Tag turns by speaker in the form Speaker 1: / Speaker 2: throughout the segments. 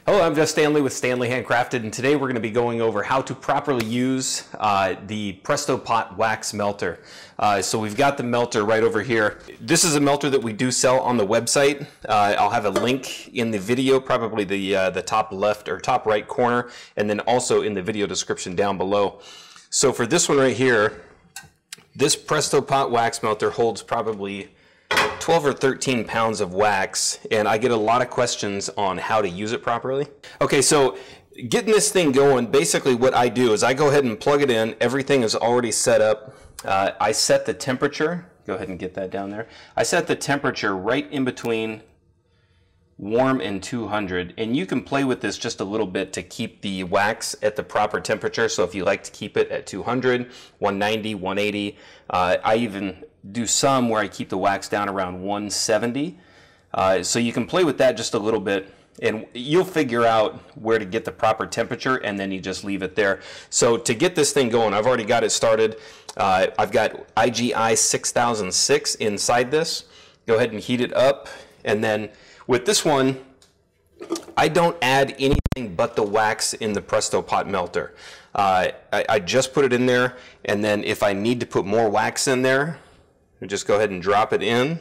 Speaker 1: Hello, I'm Jeff Stanley with Stanley Handcrafted, and today we're going to be going over how to properly use the Presto Pot Wax Melter. So we've got the melter right over here. This is a melter that we do sell on the website. I'll have a link in the video, probably the top left or top right corner, and then also in the video description down below. So for this one right here, this Presto Pot Wax Melter holds probably 12 or 13 pounds of wax, and I get a lot of questions on how to use it properly. Okay, so getting this thing going, basically what I do is I go ahead and plug it in. Everything is already set up. I set the temperature. Go ahead and get that down there. I set the temperature right in between warm and 200, and you can play with this just a little bit to keep the wax at the proper temperature. So if you like to keep it at 200, 190, 180, I even do some where I keep the wax down around 170. So you can play with that just a little bit, and you'll figure out where to get the proper temperature, and then you just leave it there. So to get this thing going, I've already got it started. I've got IGI 6006 inside this. Go ahead and heat it up, and then with this one, I don't add anything but the wax in the Presto Pot Melter. I just put it in there, and then if I need to put more wax in there, I just go ahead and drop it in.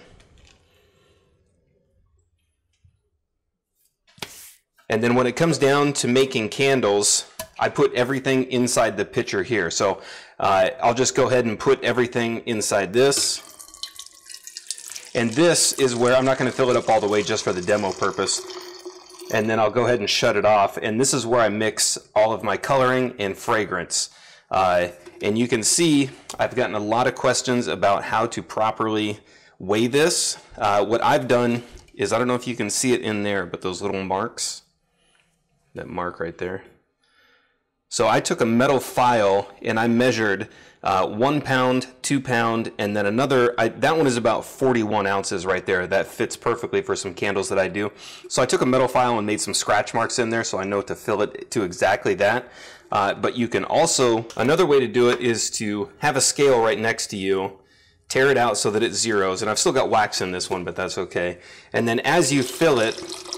Speaker 1: And then when it comes down to making candles, I put everything inside the pitcher here. So I'll just go ahead and put everything inside this. And this is where I'm not going to fill it up all the way just for the demo purpose. And then I'll go ahead and shut it off. And this is where I mix all of my coloring and fragrance. And you can see I've gotten a lot of questions about how to properly weigh this. What I've done is, I don't know if you can see it in there, but those little marks, that mark right there. So I took a metal file and I measured 1 pound, 2 pound, and then another, that one is about 41 ounces right there. That fits perfectly for some candles that I do. So I took a metal file and made some scratch marks in there so I know to fill it to exactly that. But you can also, another way to do it is to have a scale right next to you, tear it out so that it zeros, and I've still got wax in this one, but that's okay. And then as you fill it,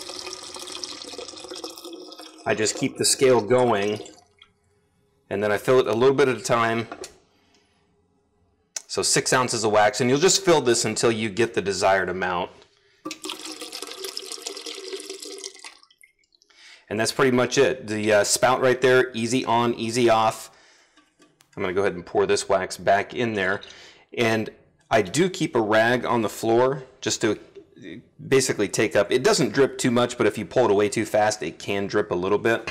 Speaker 1: I just keep the scale going, and then I fill it a little bit at a time. So 6 ounces of wax, and you'll just fill this until you get the desired amount. And that's pretty much it. The spout right there, easy on, easy off. I'm going to go ahead and pour this wax back in there. And I do keep a rag on the floor just to basically take up. It doesn't drip too much, but if you pull it away too fast, it can drip a little bit.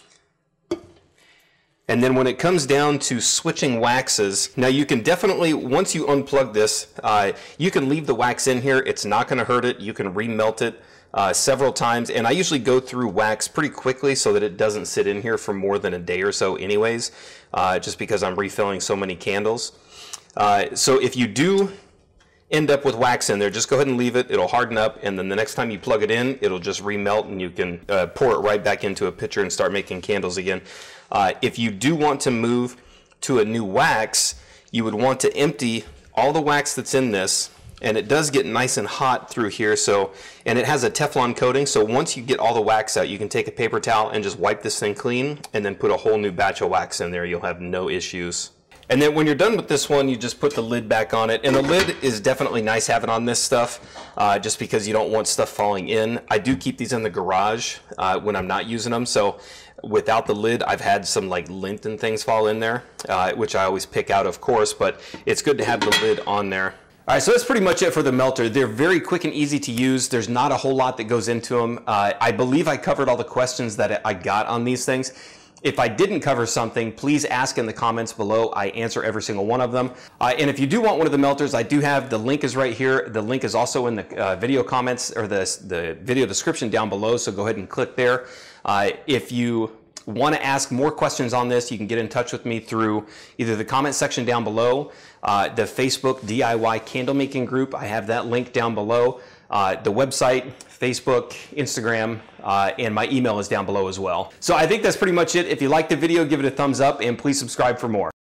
Speaker 1: And then when it comes down to switching waxes, now you can definitely, once you unplug this, you can leave the wax in here. It's not going to hurt it. You can remelt it several times, and I usually go through wax pretty quickly so that it doesn't sit in here for more than a day or so anyways, just because I'm refilling so many candles. So if you do end up with wax in there, just go ahead and leave it. It'll harden up, and then the next time you plug it in, it'll just remelt, and you can pour it right back into a pitcher and start making candles again. If you do want to move to a new wax, you would want to empty all the wax that's in this, and it does get nice and hot through here, so, and it has a Teflon coating, so once you get all the wax out, you can take a paper towel and just wipe this thing clean, and then put a whole new batch of wax in there. You'll have no issues. And then when you're done with this one, you just put the lid back on it. And the lid is definitely nice having on this stuff, just because you don't want stuff falling in. I do keep these in the garage when I'm not using them. So without the lid, I've had some like lint and things fall in there, which I always pick out, of course, but it's good to have the lid on there. All right, so that's pretty much it for the melter. They're very quick and easy to use. There's not a whole lot that goes into them. I believe I covered all the questions that I got on these things. If I didn't cover something, please ask in the comments below. I answer every single one of them. And if you do want one of the melters, I do have, the link is right here. The link is also in the video comments, or the video description down below, so go ahead and click there. If you want to ask more questions on this, you can get in touch with me through either the comment section down below, the Facebook DIY candle making group. I have that link down below. The website, Facebook, Instagram, and my email is down below as well. So I think that's pretty much it. If you liked the video, give it a thumbs up, and please subscribe for more.